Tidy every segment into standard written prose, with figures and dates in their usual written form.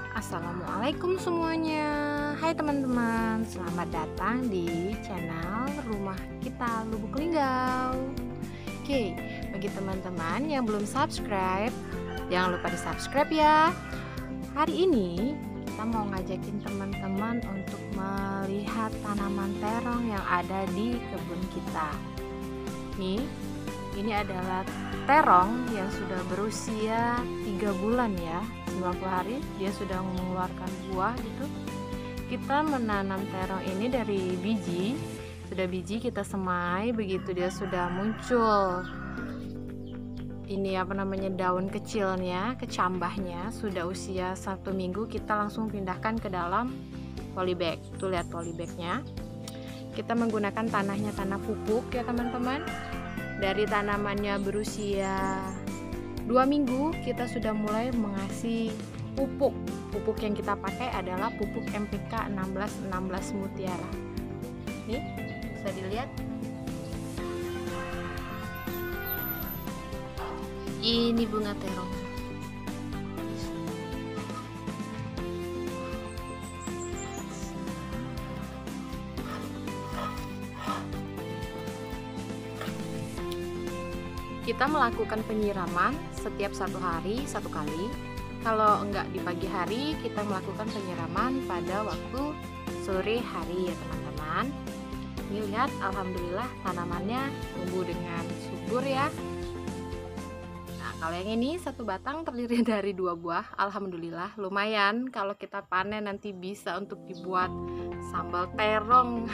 Assalamualaikum semuanya. Hai teman-teman, selamat datang di channel Rumah Kita Lubuk Linggau. Oke, bagi teman-teman yang belum subscribe, jangan lupa di subscribe ya. Hari ini kita mau ngajakin teman-teman untuk melihat tanaman terong yang ada di kebun kita. Ini adalah terong yang sudah berusia 3 bulan ya, 90 hari dia sudah mengeluarkan buah gitu. Kita menanam terong ini dari biji, sudah biji kita semai, begitu dia sudah muncul ini daun kecilnya, kecambahnya, sudah usia 1 minggu kita langsung pindahkan ke dalam polybag. Tuh lihat polybagnya, kita menggunakan tanahnya tanah pupuk ya teman-teman. Dari tanamannya berusia 2 minggu kita sudah mulai mengasih pupuk. Pupuk yang kita pakai adalah pupuk MPK 1616 Mutiara. Nih, bisa dilihat. Ini bunga terong. Kita melakukan penyiraman setiap 1 hari 1 kali. Kalau enggak di pagi hari, kita melakukan penyiraman pada waktu sore hari ya teman-teman. Ini lihat, alhamdulillah tanamannya tumbuh dengan subur ya. Nah, kalau yang ini 1 batang terdiri dari 2 buah, alhamdulillah lumayan. Kalau kita panen nanti bisa untuk dibuat sambal terong.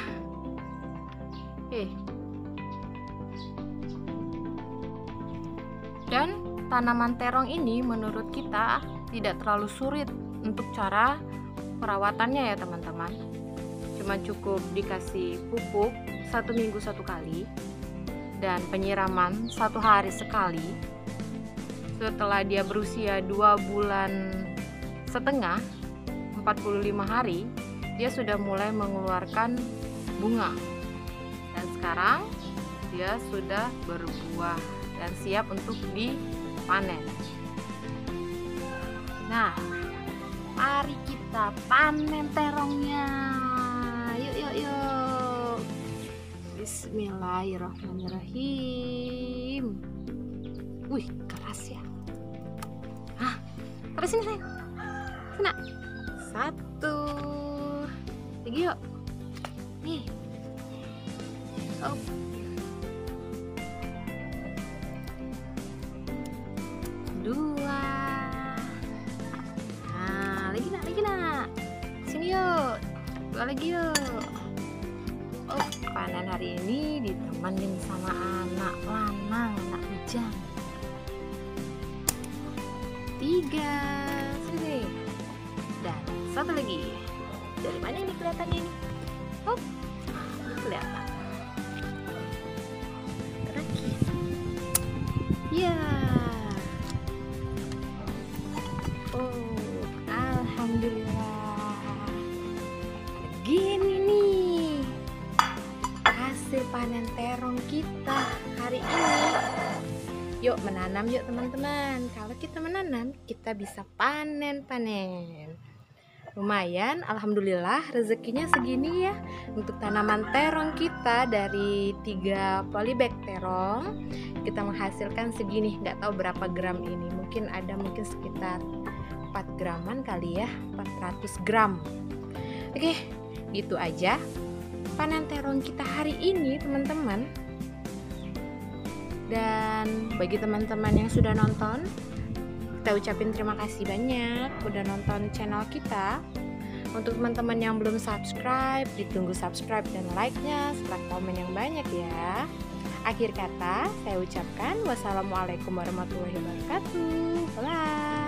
Dan tanaman terong ini menurut kita tidak terlalu sulit untuk cara perawatannya ya teman-teman. Cuma cukup dikasih pupuk 1 minggu 1 kali dan penyiraman 1 hari sekali. Setelah dia berusia 2 bulan setengah, 45 hari, dia sudah mulai mengeluarkan bunga. Dan sekarang dia sudah berbuah dan siap untuk dipanen. Nah, mari kita panen terongnya. Yuk. Bismillahirrahmanirrahim. Wih, keras ya. Terus sini sayang. Sana. 1. Lagi yuk. Nih. 2. Nah, lagi nak. Sini yuk. 2 lagi yuk. Panen hari ini ditemenin sama anak lanang, anak bujang. 3. Sini. Dan 1 lagi. Dari mana ini kelihatannya ini? Kelihatan. Terakhir. Ya. Alhamdulillah. Begini nih hasil panen terong kita hari ini. Yuk menanam yuk teman-teman. Kalau kita menanam, kita bisa panen. Lumayan, alhamdulillah rezekinya segini ya. Untuk tanaman terong kita dari 3 polybag terong, kita menghasilkan segini. Nggak tahu berapa gram ini, mungkin sekitar 4 graman kali ya, 400 gram. Oke, gitu aja panen terong kita hari ini teman-teman. Dan bagi teman-teman yang sudah nonton, kita ucapin terima kasih banyak udah nonton channel kita. Untuk teman-teman yang belum subscribe, ditunggu subscribe dan like-nya serta komen yang banyak ya. Akhir kata saya ucapkan wassalamualaikum warahmatullahi wabarakatuh. Bye.